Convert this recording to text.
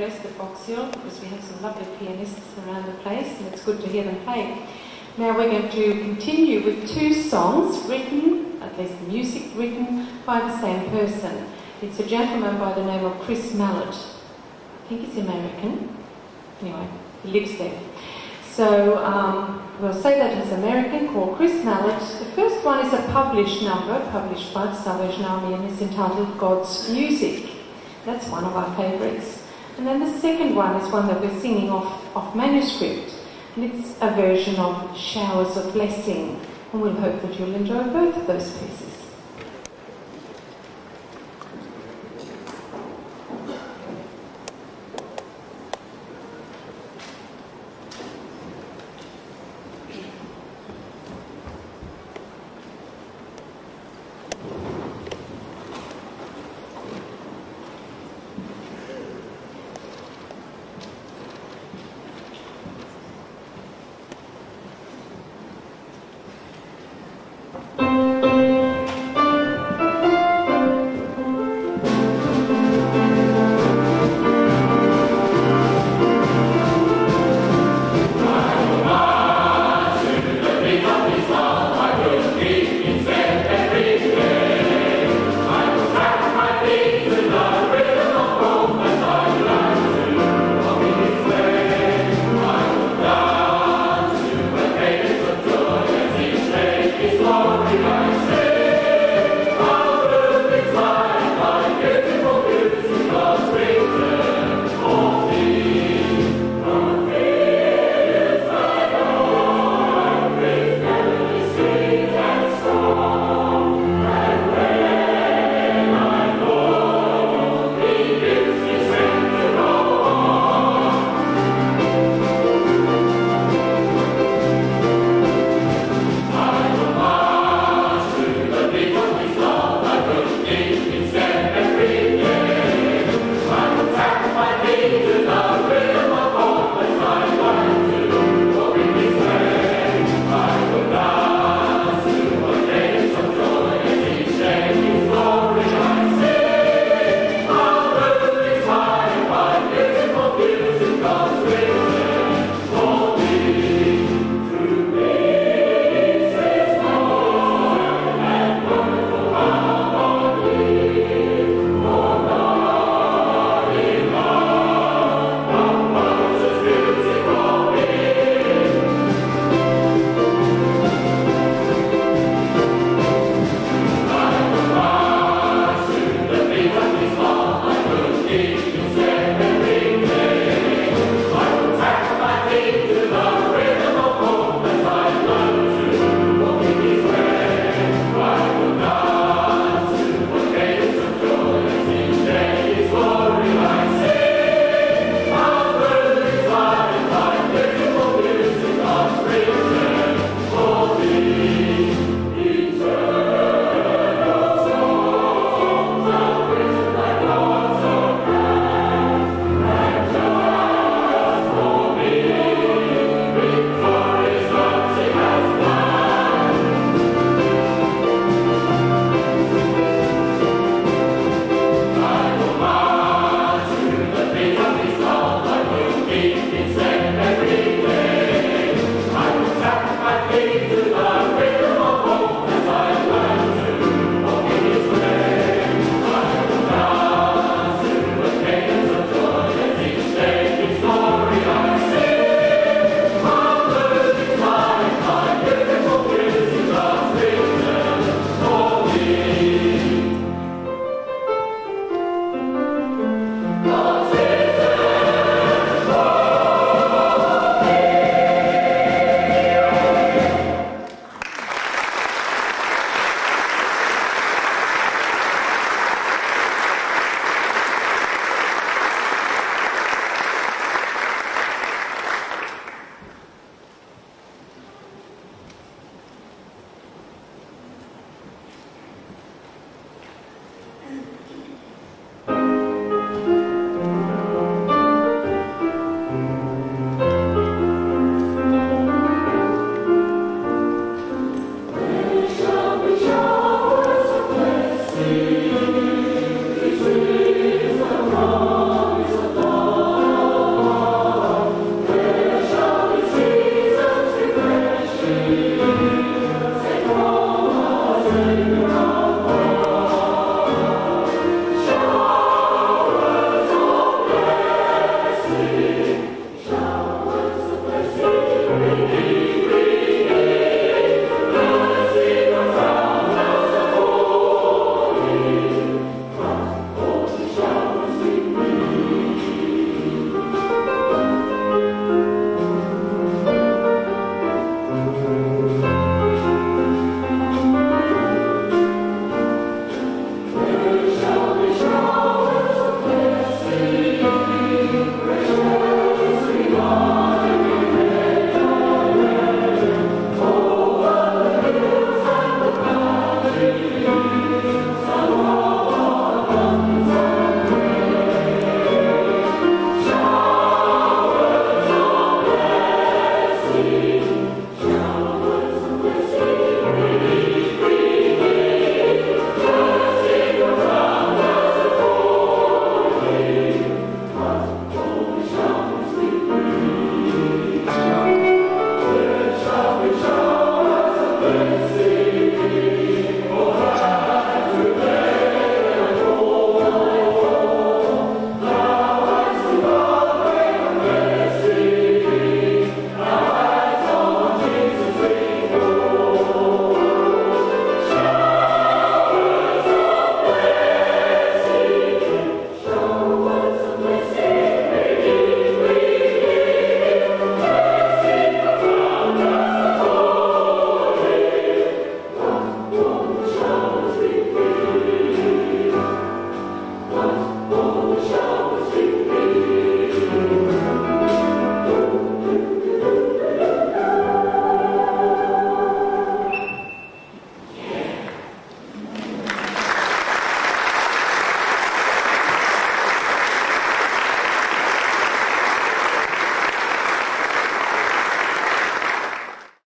bless the Box Hill because we have some lovely pianists around the place and it's good to hear them play. Now we're going to continue with two songs written, at least the music written, by the same person. It's a gentleman by the name of Chris Mallett. I think he's American. Anyway, he lives there. So we'll say that he's American, called Chris Mallett. The first one is a published number, published by the Salvation Army, and it's entitled God's Music. That's one of our favourites. And then the second one is one that we're singing off manuscript. And it's a version of Showers of Blessing. And we'll hope that you'll enjoy both of those pieces.